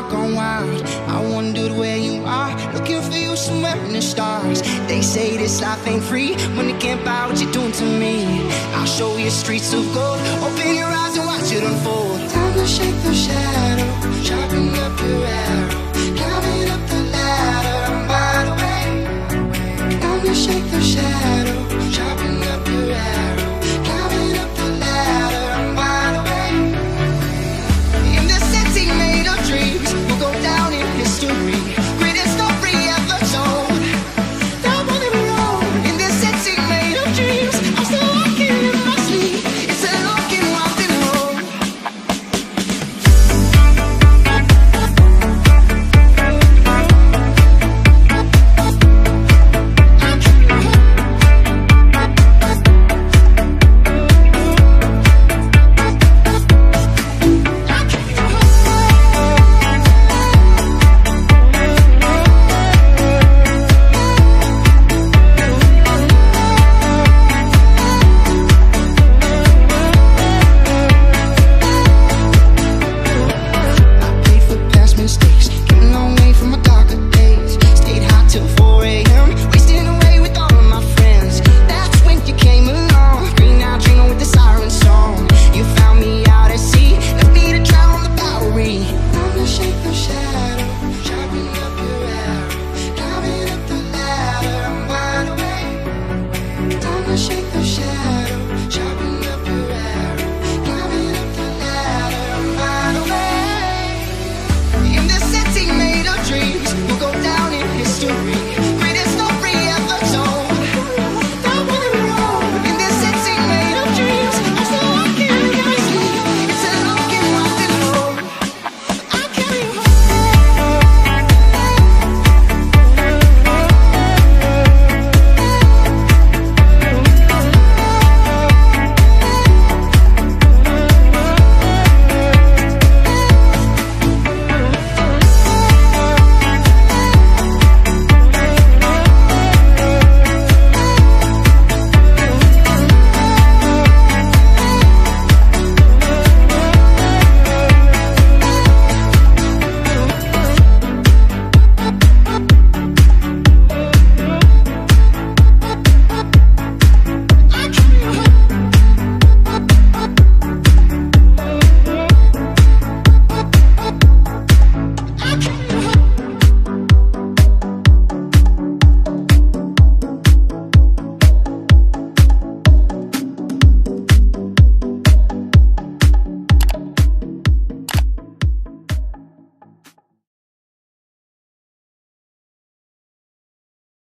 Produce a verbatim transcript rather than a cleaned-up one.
gone wild. I wondered where you are, looking for you somewhere in the stars. They say this life ain't free, money can't buy what you're doing to me. I'll show you streets of gold, open your eyes and watch it unfold. Time to shake the shadow, sharpen up your arrow, climbing up the ladder, I'm wide awake. Time to shake the shadow, sharpen up your arrow, climbing up the ladder, I'm wide awake. In the city made of dreams, we'll go down in history, greatest story ever told. Now on the road, in this city made of dreams, I'm still walking in my sleep. It's a long and winding road. Shake the shadow,